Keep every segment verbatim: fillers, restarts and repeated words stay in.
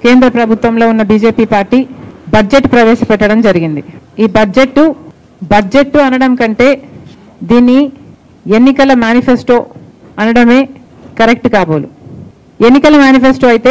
కేంద్ర ప్రభుత్వంలో ఉన్న బీజేపీ పార్టీ బడ్జెట్ ప్రవేశపెట్టడం జరిగింది. ఈ బడ్జెట్ బడ్జెట్ అనడం కంటే దీన్ని ఎన్నికల మేనిఫెస్టో అనడమే కరెక్ట్ కాబోలు. ఎన్నికల మేనిఫెస్టో అయితే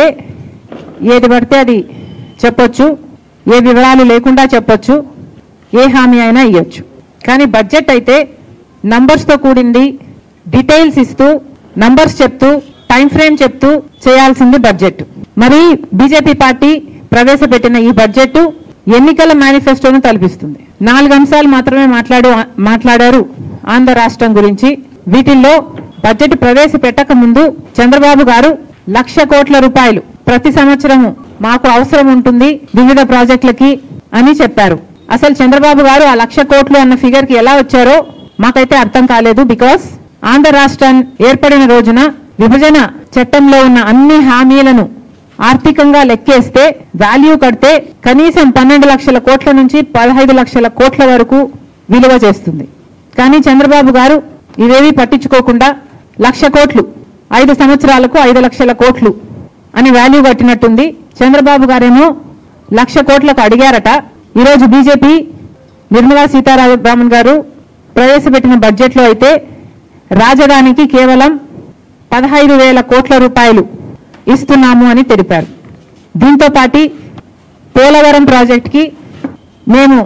ఏది పడితే అది చెప్పొచ్చు, ఏ వివరాలు లేకుండా చెప్పొచ్చు, ఏ హామీ అయినా ఇవ్వచ్చు. కానీ బడ్జెట్ అయితే నంబర్స్తో కూడింది, డీటెయిల్స్ ఇస్తూ నంబర్స్ చెప్తూ టైం ఫ్రేమ్ చెప్తూ చేయాల్సింది బడ్జెట్. మరి బీజేపీ పార్టీ ప్రవేశపెట్టిన ఈ బడ్జెట్ ఎన్నికల మేనిఫెస్టోను తలపిస్తుంది. నాలుగు అంశాలు మాత్రమే మాట్లాడు మాట్లాడారు ఆంధ్ర రాష్ట్రం గురించి. వీటిల్లో బడ్జెట్ ప్రవేశపెట్టక ముందు చంద్రబాబు గారు లక్ష కోట్ల రూపాయలు ప్రతి సంవత్సరము మాకు అవసరం ఉంటుంది వివిధ ప్రాజెక్టులకి అని చెప్పారు. అసలు చంద్రబాబు గారు ఆ లక్ష కోట్లు అన్న ఫిగర్ కి ఎలా వచ్చారో మాకైతే అర్థం కాలేదు. బికాస్ ఆంధ్ర రాష్ట్రం ఏర్పడిన రోజున విభజన చట్టంలో ఉన్న అన్ని హామీలను ఆర్థికంగా లెక్కేస్తే వాల్యూ కడితే కనీసం పన్నెండు లక్షల కోట్ల నుంచి పదహైదు లక్షల కోట్ల వరకు విలువ చేస్తుంది. కానీ చంద్రబాబు గారు ఇవేవి పట్టించుకోకుండా లక్ష కోట్లు ఐదు సంవత్సరాలకు ఐదు లక్షల కోట్లు అని వాల్యూ కట్టినట్టుంది. చంద్రబాబు గారేమో లక్ష కోట్లకు అడిగారట. ఈరోజు బీజేపీ నిర్మలా సీతారామన్ గారు ప్రవేశపెట్టిన బడ్జెట్లో అయితే రాజధానికి కేవలం పదహైదు వేల కోట్ల రూపాయలు ఇస్తున్నాము అని తెలిపారు. దీంతో పాటు పోలవరం ప్రాజెక్టుకి మేము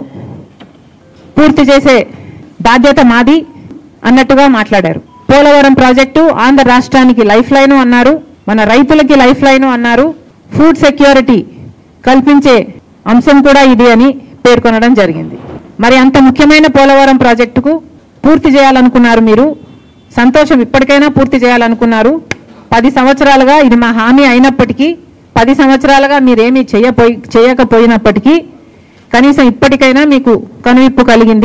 పూర్తి చేసే బాధ్యత మాది అన్నట్టుగా మాట్లాడారు. పోలవరం ప్రాజెక్టు ఆంధ్ర రాష్ట్రానికి లైఫ్ లైన్ అన్నారు, మన రైతులకి లైఫ్ లైన్ అన్నారు, ఫుడ్ సెక్యూరిటీ కల్పించే అంశం కూడా ఇది అని పేర్కొనడం జరిగింది. మరి అంత ముఖ్యమైన పోలవరం ప్రాజెక్టుకు పూర్తి చేయాలనుకున్నారు మీరు, సంతోషం, ఇప్పటికైనా పూర్తి చేయాలనుకున్నారు. పది సంవత్సరాలుగా ఇది మా హామీ అయినప్పటికీ, పది సంవత్సరాలుగా మీరేమీ చేయపోయి చేయకపోయినప్పటికీ కనీసం ఇప్పటికైనా మీకు కనువిప్పు కలిగింది.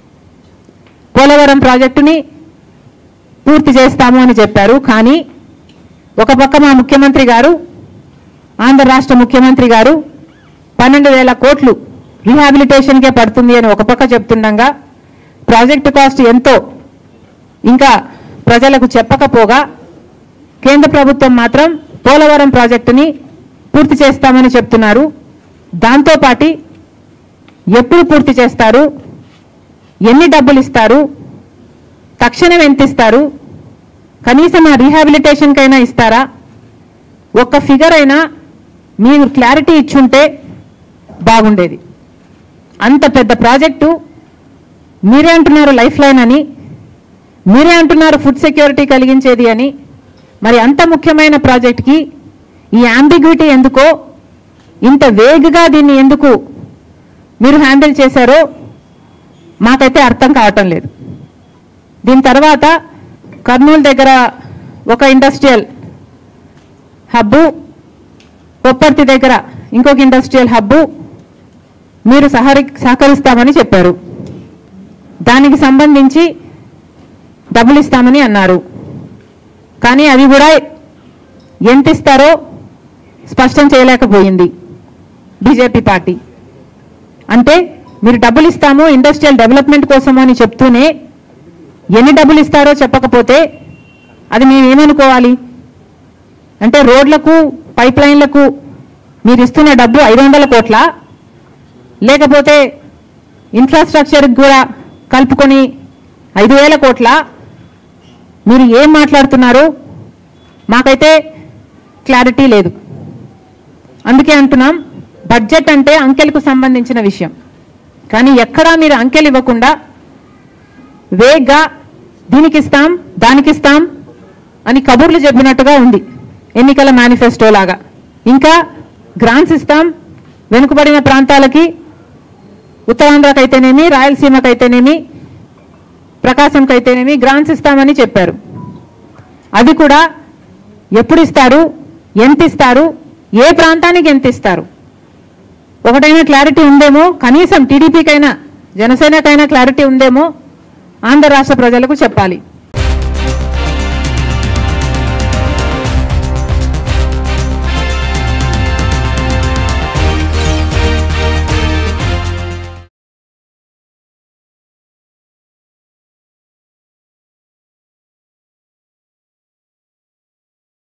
పోలవరం ప్రాజెక్టుని పూర్తి చేస్తాము అని చెప్పారు. కానీ ఒక పక్క మా ముఖ్యమంత్రి గారు, ఆంధ్ర రాష్ట్ర ముఖ్యమంత్రి గారు పన్నెండు వేల కోట్లు రీహాబిలిటేషన్కే పడుతుంది అని ఒక పక్క చెప్తుండగా ప్రాజెక్టు కాస్ట్ ఎంతో ఇంకా ప్రజలకు చెప్పకపోగా కేంద్ర ప్రభుత్వం మాత్రం పోలవరం ప్రాజెక్టుని పూర్తి చేస్తామని చెప్తున్నారు. దాంతోపాటు ఎప్పుడు పూర్తి చేస్తారు, ఎన్ని డబ్బులు ఇస్తారు, తక్షణం ఎంత ఇస్తారు, కనీసం ఆ రీహాబిలిటేషన్కైనా ఇస్తారా, ఒక్క ఫిగర్ అయినా మీరు క్లారిటీ ఇచ్చుంటే బాగుండేది. అంత పెద్ద ప్రాజెక్టు మీరే అంటున్నారు లైఫ్ లైన్ అని, మీరే అంటున్నారు ఫుడ్ సెక్యూరిటీ కలిగించేది అని. మరి అంత ముఖ్యమైన ప్రాజెక్ట్కి ఈ అంబిగ్విటీ ఎందుకో, ఇంత వేగంగా దీన్ని ఎందుకు మీరు హ్యాండిల్ చేశారో మాకైతే అర్థం కావటం లేదు. దీని తర్వాత కర్నూలు దగ్గర ఒక ఇండస్ట్రియల్ హబ్బు, కొప్పర్తి దగ్గర ఇంకొక ఇండస్ట్రియల్ హబ్బు మీరు సహరి సహకరిస్తామని చెప్పారు. దానికి సంబంధించి డబ్బులు ఇస్తామని అన్నారు. కానీ అవి కూడా ఎంత ఇస్తారో స్పష్టం చేయలేకపోయింది బీజేపీ పార్టీ. అంటే మీరు డబ్బులు ఇస్తాము ఇండస్ట్రియల్ డెవలప్మెంట్ కోసం అని చెప్తూనే ఎన్ని డబ్బులు ఇస్తారో చెప్పకపోతే అది మేము ఏమనుకోవాలి? అంటే రోడ్లకు, పైప్ లైన్లకు మీరు ఇస్తున్న డబ్బు ఐదు వందల కోట్ల, లేకపోతే ఇన్ఫ్రాస్ట్రక్చర్కి కూడా కలుపుకొని ఐదు వేల కోట్ల, మీరు ఏం మాట్లాడుతున్నారు మాకైతే క్లారిటీ లేదు. అందుకే అంటున్నాం, బడ్జెట్ అంటే అంకెలకు సంబంధించిన విషయం. కానీ ఎక్కడా మీరు అంకెలు ఇవ్వకుండా వేగ్గా దీనికి ఇస్తాం దానికి ఇస్తాం అని కబుర్లు చెప్పినట్టుగా ఉంది ఎన్నికల మేనిఫెస్టో లాగా. ఇంకా గ్రాంట్స్ ఇస్తాం వెనుకబడిన ప్రాంతాలకి, ఉత్తరాంధ్రకైతేనేమి, రాయలసీమకైతేనేమి, ప్రకాశంకైతేనేమి గ్రాంట్స్ ఇస్తామని చెప్పారు. అది కూడా ఎప్పుడు ఇస్తారు, ఎంత ఇస్తారు, ఏ ప్రాంతానికి ఎంత ఇస్తారు, ఒకటైనా క్లారిటీ ఉందేమో, కనీసం టీడీపీకైనా జనసేనకైనా క్లారిటీ ఉందేమో ఆంధ్ర రాష్ట్ర ప్రజలకు చెప్పాలి.